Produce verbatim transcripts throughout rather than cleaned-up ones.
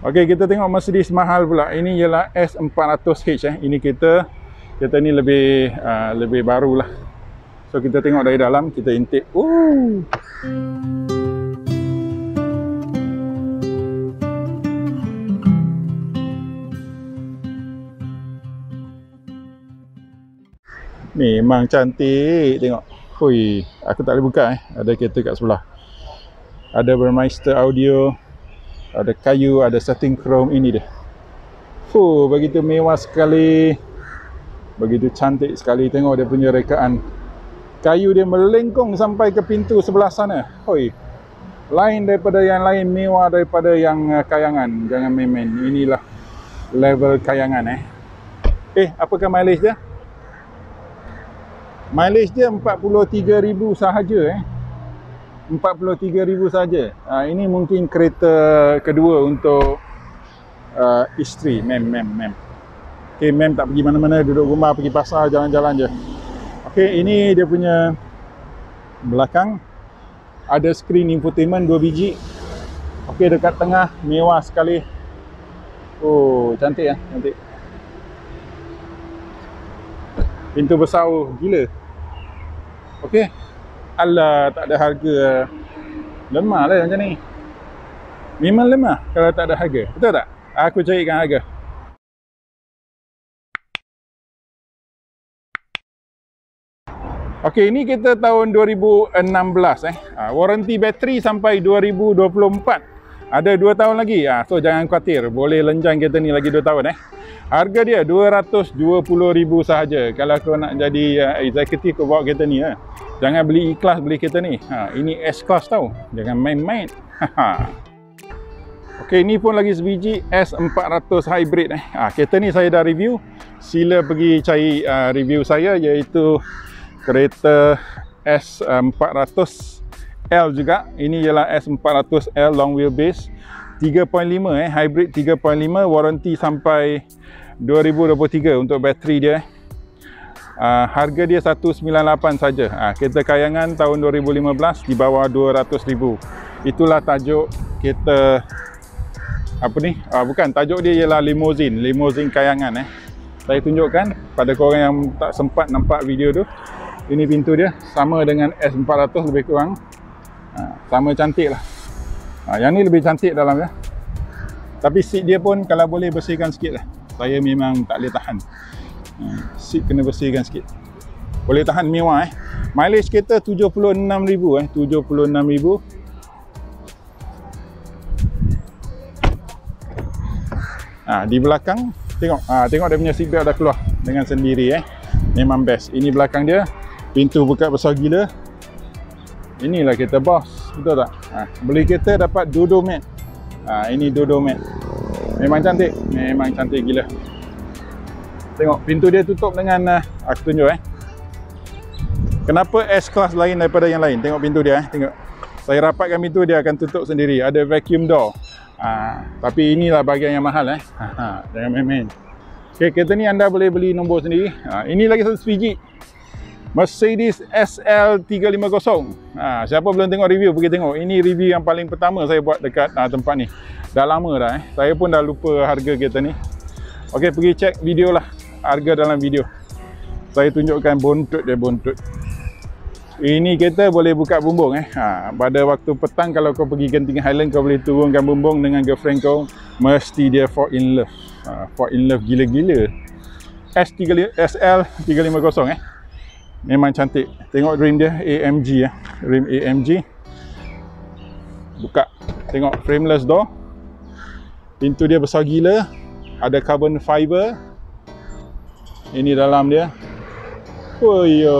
Okey, kita tengok Mercedes mahal pula. Ini ialah S empat ratus H eh. Ini kita kita ni lebih uh, lebih baru lah. So kita tengok dari dalam, kita intake. Ooh. Memang cantik, tengok. Hui, aku tak boleh buka eh. Ada kereta kat sebelah. Ada Burmeister audio. Ada kayu, ada setting chrome, ini dia. Fuh, begitu mewah sekali. Begitu cantik sekali. Tengok dia punya rekaan. Kayu dia melengkung sampai ke pintu sebelah sana. Hoi. Lain daripada yang lain, mewah daripada yang uh, kayangan. Jangan main-main. Inilah level kayangan eh. Eh, apakah mileage dia? Mileage dia empat puluh tiga ribu sahaja eh. empat puluh tiga ribu saja. Ha, ini mungkin kereta kedua untuk uh, isteri. Mem, mem, mem. Okey, mem tak pergi mana-mana, duduk rumah, pergi pasar, jalan-jalan je. Okey, ini dia punya belakang. Ada skrin infotainment dua biji. Okey, dekat tengah mewah sekali. Oh, cantik ya, cantik. Pintu besar, oh, gila. Okey. Alah, tak ada harga. Lemah lah macam ni. Memang lemah kalau tak ada harga. Betul tak? Aku carikan harga. Okey, ini kita tahun dua ribu enam belas eh. Ha, warranty bateri sampai dua ribu dua puluh empat. Ada dua tahun lagi. Ha, so jangan khawatir, boleh lenjang kereta ni lagi dua tahun eh. Harga dia dua ratus dua puluh ribu sahaja. Kalau kau nak jadi uh, eksekutif, kau bawa kereta ni eh. Jangan beli E-Class, beli kereta ni. Ha, ini S-Class tau. Jangan main-main. Okey, ini pun lagi sebiji S empat ratus Hybrid eh. Ha, kereta ni saya dah review. Sila pergi cari uh, review saya, iaitu kereta S empat ratus L juga. Ini ialah S empat ratus L long wheelbase tiga koma lima eh, hybrid tiga koma lima, warranty sampai dua ribu dua puluh tiga untuk bateri dia eh. Uh, harga dia seratus sembilan puluh lapan saja. Uh, kereta kayangan tahun dua ribu lima belas di bawah dua ratus ribu. Itulah tajuk kereta apa ni? Uh, bukan, tajuk dia ialah limousine, limousine kayangan eh. Saya tunjukkan pada korang yang tak sempat nampak video tu. Ini pintu dia sama dengan S empat ratus lebih kurang. Uh, sama cantik lah. Uh, yang ni lebih cantik dalam ya. Tapi seat dia pun kalau boleh bersihkan sikit lah. Saya memang tak boleh tahan. Uh, seat kena bersihkan sikit. Boleh tahan, mewah eh. Mileage kereta tujuh puluh enam ribu eh, tujuh puluh enam ribu. Ah, di belakang tengok, ah tengok dia punya seat belt dah keluar dengan sendiri eh. Memang best. Ini belakang dia. Pintu buka besar gila. Inilah kereta bos, betul tak? Ah, beli kereta dapat dodo mat. Ah, ini dodo mat. Memang cantik, memang cantik gila. Tengok pintu dia tutup dengan uh, aku tunjuk eh. Kenapa S-Class lain daripada yang lain? Tengok pintu dia eh. Tengok. Saya rapatkan pintu, dia akan tutup sendiri. Ada vacuum door. Ah, tapi inilah bahagian yang mahal eh. Ha, jangan main-main. Okey, kereta ni anda boleh beli nombor sendiri. Ah, ini lagi satu sebiji. Mercedes S L tiga lima kosong. Ah, siapa belum tengok review, pergi tengok. Ini review yang paling pertama saya buat dekat ah, tempat ni. Dah lama dah eh. Saya pun dah lupa harga kereta ni. Okey, pergi cek video lah. Harga dalam video. Saya tunjukkan bontot dia, bontot. Ini kereta boleh buka bumbung eh. Ha, pada waktu petang kalau kau pergi Genting Highland, kau boleh turunkan bumbung dengan girlfriend kau, mesti dia fall in love. Ha, fall in love gila-gila. S L tiga lima kosong eh. Memang cantik. Tengok rim dia A M G eh. Rim A M G. Buka. Tengok frameless door. Pintu dia besar gila. Ada carbon fiber. Ini dalam dia. Oh yo.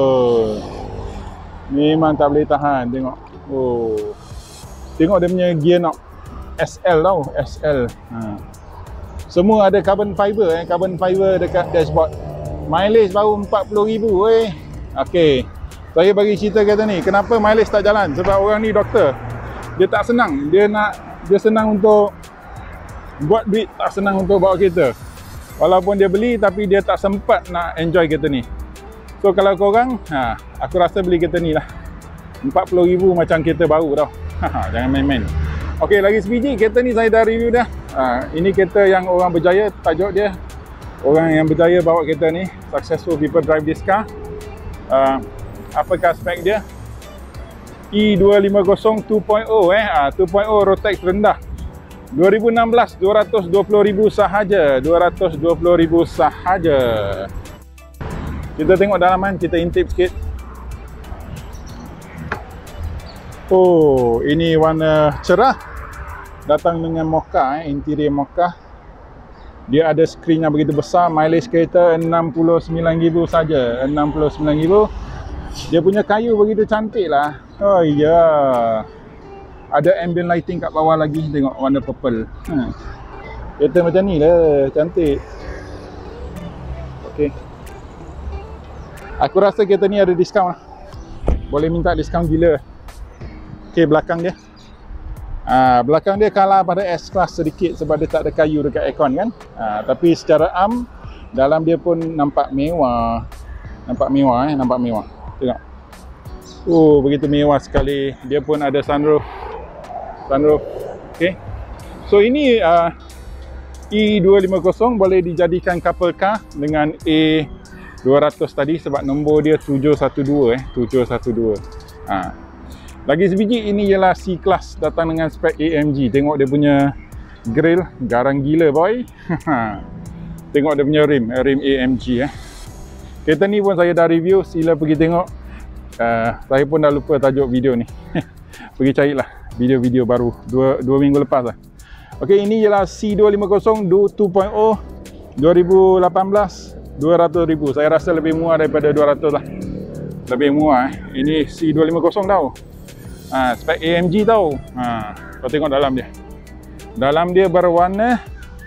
Memang tak boleh tahan. Tengok. Oh. Tengok dia punya gear knob. S L tau. S L. Ha. Semua ada carbon fiber eh. Carbon fiber dekat dashboard. Mileage baru empat puluh ribu weh. Okey. Saya bagi cerita kata ni. Kenapa mileage tak jalan? Sebab orang ni doktor. Dia tak senang. Dia nak dia senang untuk buat duit, tak senang untuk bawa kereta. Walaupun dia beli, tapi dia tak sempat nak enjoy kereta ni. So kalau korang, ha, aku rasa beli kereta ni lah. empat puluh ribu macam kereta baru tau. Jangan main-main. Okey, lagi sebiji. Kereta ni saya dah review dah. Ha, ini kereta yang orang berjaya, tajuk dia. Orang yang berjaya bawa kereta ni, successful people drive this car. Uh, apakah spek dia? E dua lima kosong dua titik kosong eh, ha, dua titik kosong road tax rendah. dua ribu enam belas dua ratus dua puluh ribu sahaja, dua ratus dua puluh ribu sahaja. Kita tengok dalaman, kita intip sikit. Oh, ini warna cerah. Datang dengan Mocha eh, interior Mocha. Dia ada skrin yang begitu besar, mileage kereta enam puluh sembilan ribu saja, enam puluh sembilan ribu. Dia punya kayu begitu cantik lah. Oh iya. Ada ambient lighting kat bawah lagi, tengok warna purple. Hmm. Kereta macam ni lah, cantik. Okey. Aku rasa kereta ni ada diskaun lah. Boleh minta diskaun gila. Okey, belakang dia. Ah, belakang dia kalah pada S-Class sedikit sebab dia tak ada kayu dekat aircon kan. Ah, tapi secara am, dalam dia pun nampak mewah. Nampak mewah eh, nampak mewah. Tengok. Oh, begitu mewah sekali. Dia pun ada sunroof. Sunroof. Okey. So ini uh, E dua lima kosong boleh dijadikan couple car dengan A dua ratus tadi sebab nombor dia tujuh satu dua eh, tujuh satu dua. Ha. Lagi sebiji, ini ialah C-Class datang dengan spek A M G. Tengok dia punya grill, garang gila boy. Tengok dia punya rim, rim A M G eh. Kereta ni pun saya dah review, sila pergi tengok. Uh, saya pun dah lupa tajuk video ni. Pergi carilah video-video baru dua, dua minggu lepas lah. Okey, ini ialah C dua lima kosong dua titik kosong dua ribu lapan belas, dua ratus ribu. Saya rasa lebih murah daripada dua ratus lah. Lebih murah eh. Ini C dua lima kosong tau. Ha, spek A M G tau. Ha, kau tengok dalam dia. Dalam dia berwarna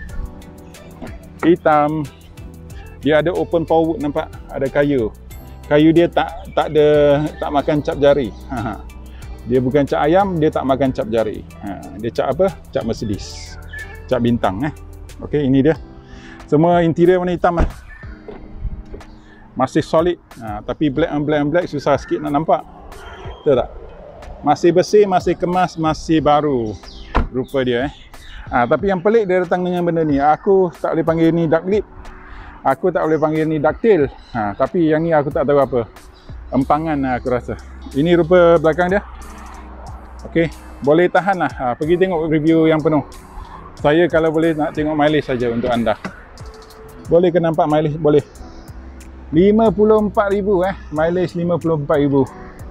hitam. Dia ada open power wood, nampak? Ada kayu. Kayu dia tak tak ada tak makan cap jari. Ha. Dia bukan cap ayam, dia tak makan cap jari. Ha, dia cap apa? Cap Mercedes. Cap bintang eh. Okey, ini dia. Semua interior warna hitam lah. Masih solid. Ha, tapi black and black and black susah sikit nak nampak. Betul tak? Masih bersih, masih kemas, masih baru rupa dia eh. Ha, tapi yang pelik dia datang dengan benda ni. Aku tak boleh panggil ni dark lip. Aku tak boleh panggil ni ducktail. Ha, tapi yang ni aku tak tahu apa. Empangan lah aku rasa. Ini rupa belakang dia. Okey, boleh tahan lah. Ha, pergi tengok review yang penuh. Saya kalau boleh nak tengok mileage saja untuk anda. Boleh ke nampak mileage? Boleh. lima puluh empat ribu eh. Mileage lima puluh empat ribu.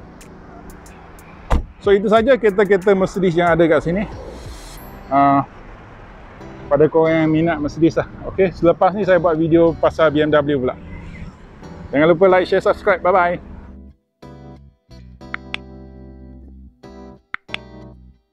So itu saja kereta-kereta Mercedes yang ada kat sini. Uh, pada korang yang minat Mercedes lah. Okey, selepas ni saya buat video pasal B M W pula. Jangan lupa like, share, subscribe. Bye bye.